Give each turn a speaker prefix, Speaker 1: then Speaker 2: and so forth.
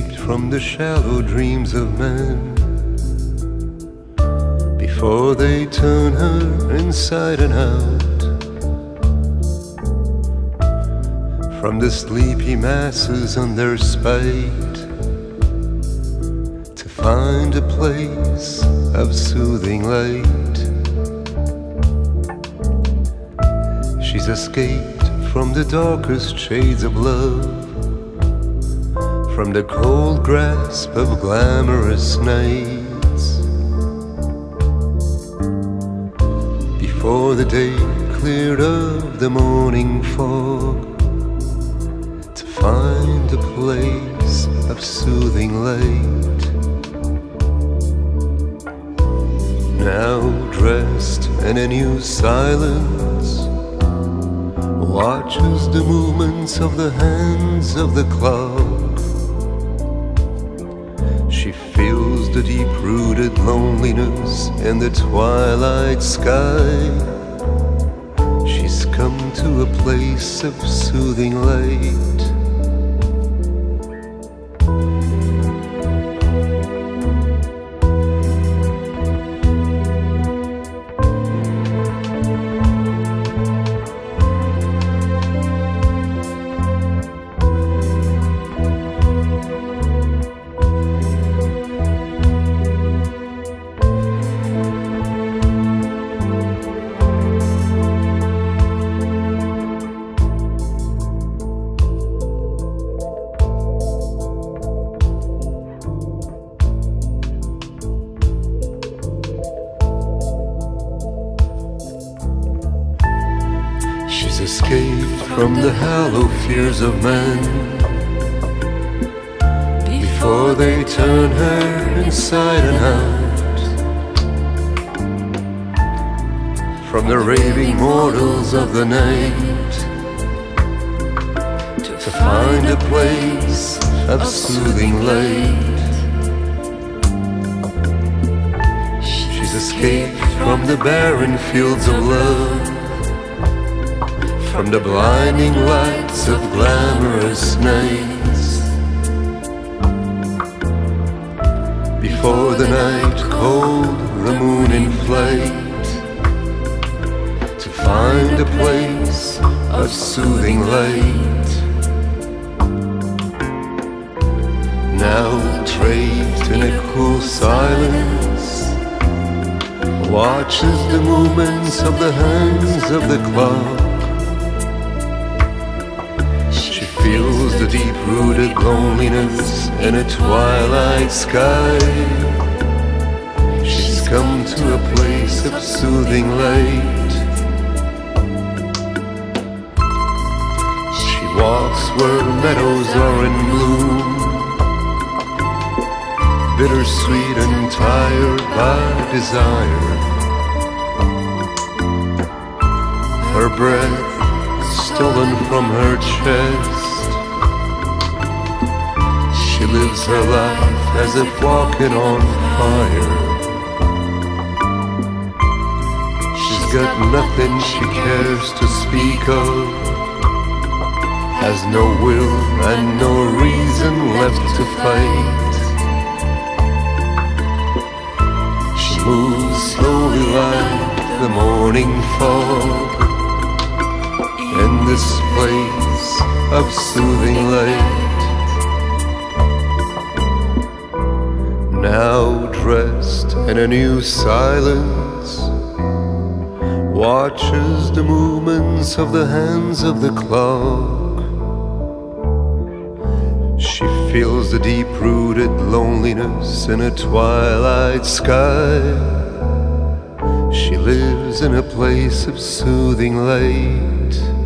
Speaker 1: escaped from the shallow dreams of men before they turn her inside and out. From the sleepy masses on their spite to find a place of soothing light. She's escaped from the darkest shades of love, from the cold grasp of glamorous nights, before the day cleared of the morning fog, to find a place of soothing light. Now dressed in a new silence, watches the movements of the hands of the clock. She feels the deep-rooted loneliness in the twilight sky. She's come to a place of soothing light. She's escaped from the hollow fears of men before they turn her inside and out. From the raving mortals of the night to find a place of soothing light. She's escaped from the barren fields of love, from the blinding lights of glamorous nights, before the night cold, the moon in flight, to find a place of soothing light. Now draped in a cool silence, watches the movements of the hands of the clock. Feels the deep-rooted loneliness in a twilight sky. She's come to a place of soothing light. She walks where meadows are in bloom, bittersweet and tired by desire. Her breath stolen from her chest, she lives her life as if walking on fire. She's got nothing she cares to speak of, has no will and no reason left to fight. She moves slowly like the morning fog in this place of soothing light. Now dressed in a new silence, watches the movements of the hands of the clock. She feels the deep-rooted loneliness in a twilight sky. She lives in a place of soothing light.